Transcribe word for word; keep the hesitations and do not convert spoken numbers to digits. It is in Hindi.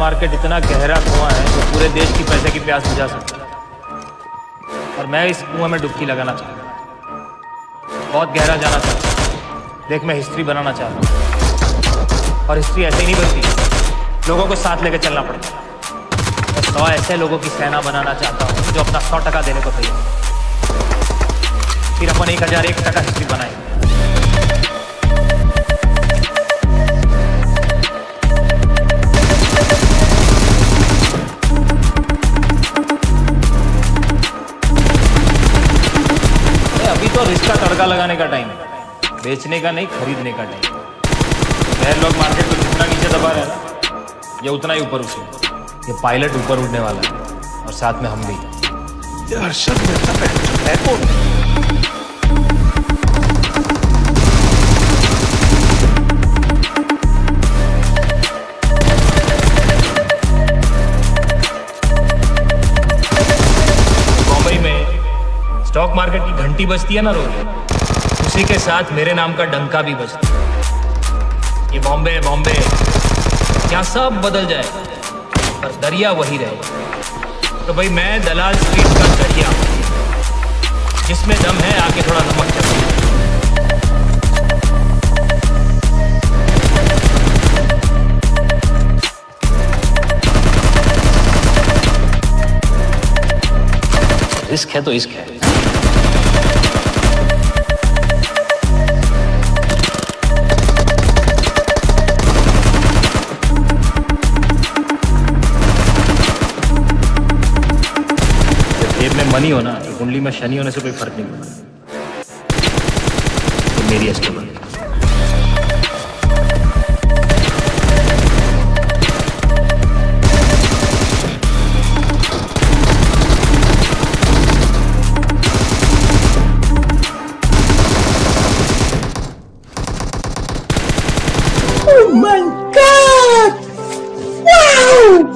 मार्केट इतना गहरा कुआं है जो पूरे देश की पैसे की प्यास बुझा सकता है, और मैं इस कुआं में डुबकी लगाना चाहता हूँ, बहुत गहरा जाना चाहता हूँ। देख, मैं हिस्ट्री बनाना चाहता हूँ, और हिस्ट्री ऐसे ही नहीं बनती, लोगों को साथ लेकर चलना पड़ता है। मैं सौ ऐसे लोगों की सेना बनाना चाहता हूँ जो अपना सौ टका देने को तैयार, फिर अपन एक हजार एक टका हिस्ट्री बनाएंगे। अभी तो रिश्ता तड़का लगाने का टाइम है, बेचने का नहीं, खरीदने का टाइम। गैर लोग मार्केट को जितना नीचे दबा रहे हैं ना, ये उतना ही ऊपर उठे। ये पायलट ऊपर उड़ने वाला है, और साथ में हम भी। ये अरशद मेहता है कौन? बॉम्बे में स्टॉक मार्केट की घंटी बजती है ना रोज, उसी के साथ मेरे नाम का डंका भी बजता है। ये बॉम्बे है, बॉम्बे यहाँ सब बदल जाए पर दरिया वही रहे। तो भाई मैं दलाल स्ट्रीट का दरिया, जिसमें दम है आके थोड़ा नमक चखो। रिस्क है तो इश्क है। जेब में मनी हो ना, तो कुंडली में शनि होने से कोई फर्क नहीं पड़ता। तो मेरी stable Oh my God! Wow!